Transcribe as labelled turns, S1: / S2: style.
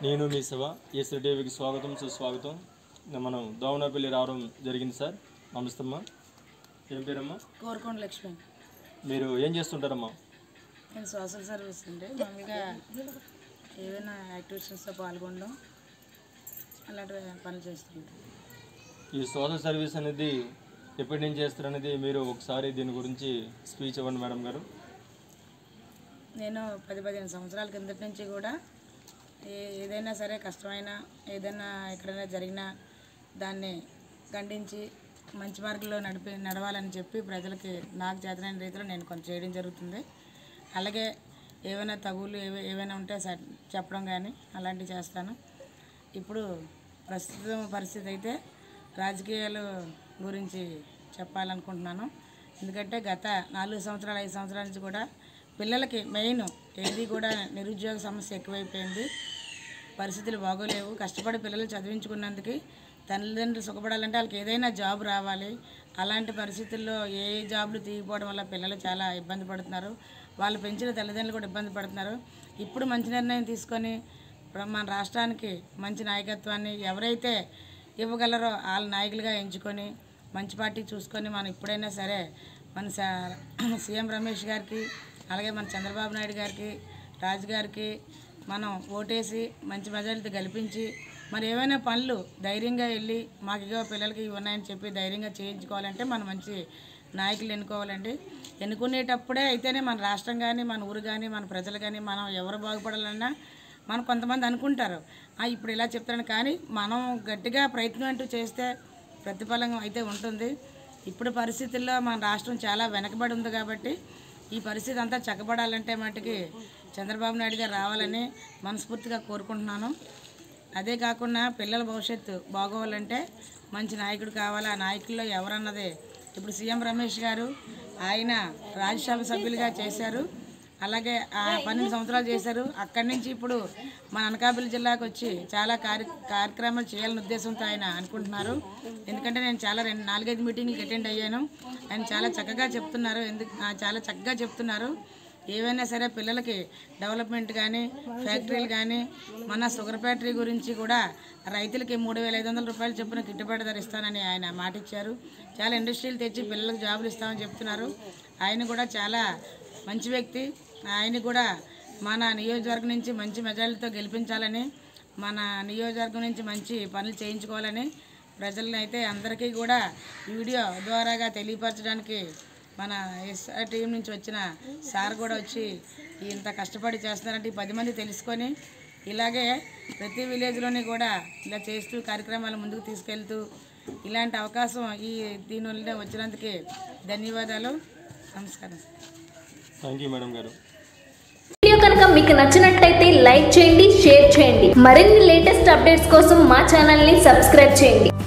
S1: నేను మీ సేవ ఏసీ టీవీకి స్వాగతం సుస్వాగతం. మనం దోమనపల్లి రావడం జరిగింది సార్. నమస్తే అమ్మా. ఏం పేరమ్మా?
S2: కోరుకొండ లక్ష్మి.
S1: మీరు ఏం చేస్తుంటారమ్మా?
S2: నేను సోషల్ సర్వీస్ అండి. మామూలుగా ఏదైనా యాక్టివిటీస్లో పాల్గొనడం అలాంటి పనులు చేస్తుంటాం.
S1: ఈ సోషల్ సర్వీస్ అనేది ఎప్పటి నుంచి చేస్తారనేది మీరు ఒకసారి దీని గురించి స్పీచ్ ఇవ్వండి మేడం గారు.
S2: నేను 10-15 సంవత్సరాల కిందటి నుంచి కూడా ఏదైనా సరే కష్టమైనా ఏదైనా ఎక్కడైనా జరిగినా దాన్ని ఖండించి మంచి మార్గంలో నడవాలని చెప్పి ప్రజలకి నాకు చేతనైన రీతిలో నేను కొంచెం చేయడం జరుగుతుంది. అలాగే ఏవైనా తగులు ఏవైనా ఉంటే చెప్పడం కానీ అలాంటివి చేస్తాను. ఇప్పుడు ప్రస్తుతం పరిస్థితి అయితే రాజకీయాల గురించి చెప్పాలనుకుంటున్నాను. ఎందుకంటే గత 4 సంవత్సరాలు 5 సంవత్సరాల నుంచి కూడా పిల్లలకి మెయిన్ ఏది కూడా నిరుద్యోగ సమస్య ఎక్కువైపోయింది. పరిస్థితులు బాగోలేవు. కష్టపడి పిల్లలు చదివించుకున్నందుకు తల్లిదండ్రులు సుఖపడాలంటే వాళ్ళకి ఏదైనా జాబ్ రావాలి. అలాంటి పరిస్థితుల్లో ఏ జాబులు తీయకపోవడం వల్ల పిల్లలు చాలా ఇబ్బంది పడుతున్నారు. వాళ్ళు పెంచిన తల్లిదండ్రులు కూడా ఇబ్బంది పడుతున్నారు. ఇప్పుడు మంచి నిర్ణయం తీసుకొని మన రాష్ట్రానికి మంచి నాయకత్వాన్ని ఎవరైతే ఇవ్వగలరో వాళ్ళ నాయకులుగా ఎంచుకొని మంచి పార్టీ చూసుకొని మనం ఇప్పుడైనా సరే మన సీఎం రమేష్ గారికి అలాగే మన చంద్రబాబు నాయుడు గారికి రాజు గారికి మనం ఓటేసి మంచి మెజారిటీ గెలిపించి మరి ఏమైనా పనులు ధైర్యంగా వెళ్ళి మాకు ఇగో పిల్లలకి ఉన్నాయని చెప్పి ధైర్యంగా చేయించుకోవాలంటే మనం మంచి నాయకులు ఎన్నుకోవాలండి. ఎన్నుకునేటప్పుడే అయితేనే మన రాష్ట్రం కానీ మన ఊరు కానీ మన ప్రజలు కానీ మనం ఎవరు బాగుపడాలన్నా మనం కొంతమంది అనుకుంటారు ఇప్పుడు ఇలా చెప్తాను, కానీ మనం గట్టిగా ప్రయత్నం అంటూ చేస్తే ప్రతిఫలం అయితే ఉంటుంది. ఇప్పుడు పరిస్థితుల్లో మన రాష్ట్రం చాలా వెనకబడి ఉంది కాబట్టి ఈ పరిస్థితి అంతా చక్కబడాలంటే మటుకి చంద్రబాబు నాయుడు గారు రావాలని మనస్ఫూర్తిగా కోరుకుంటున్నాను. అదే కాకుండా పిల్లల భవిష్యత్తు బాగోవాలంటే మంచి నాయకుడు కావాలి. ఆ నాయకుల్లో ఎవరన్నదే ఇప్పుడు సీఎం రమేష్ గారు ఆయన రాజ్యసభ సభ్యులుగా చేశారు. అలాగే 12 సంవత్సరాలు చేశారు. అక్కడి నుంచి ఇప్పుడు మన అనకాపల్లి జిల్లాకు వచ్చి చాలా కార్యక్రమాలు చేయాలనే ఉద్దేశంతో ఆయన అనుకుంటున్నారు. ఎందుకంటే నేను చాలా 4-5 మీటింగ్లకు అటెండ్ అయ్యాను. ఆయన చాలా చక్కగా చెప్తున్నారు. ఏవైనా సరే పిల్లలకి డెవలప్మెంట్ కానీ ఫ్యాక్టరీలు కానీ మన షుగర్ ఫ్యాక్టరీ గురించి కూడా రైతులకి 3,500 రూపాయలు చొప్పున గిట్టుబాటు ధర ఇస్తానని ఆయన మాట ఇచ్చారు. చాలా ఇండస్ట్రీలు తెచ్చి పిల్లలకు జాబులు ఇస్తామని చెప్తున్నారు. ఆయన కూడా చాలా మంచి వ్యక్తి. ఆయన కూడా మన నియోజకవర్గం నుంచి మంచి మెజారిటీతో గెలిపించాలని మన నియోజకవర్గం నుంచి మంచి పనులు చేయించుకోవాలని ప్రజలను అయితే అందరికీ కూడా వీడియో ద్వారాగా తెలియపరచడానికి మన ఎస్ఆర్ టీం నుంచి వచ్చిన సార్ కూడా వచ్చి ఇంత కష్టపడి చేస్తున్నారంటే 10 మంది తెలుసుకొని ఇలాగే ప్రతి విలేజ్లోని కూడా ఇలా చేస్తూ కార్యక్రమాలు ముందుకు తీసుకెళ్తూ ఇలాంటి అవకాశం దీనివల్ల వచ్చినందుకు ధన్యవాదాలు. నమస్కారం.
S1: థ్యాంక్ యూ మేడం గారు.
S3: వీడియో కనుక మీకు నచ్చినట్టయితే లైక్ చేయండి, షేర్ చేయండి. మరిన్ని లేటెస్ట్ అప్డేట్స్ కోసం మా ఛానల్ని సబ్స్క్రైబ్ చేయండి.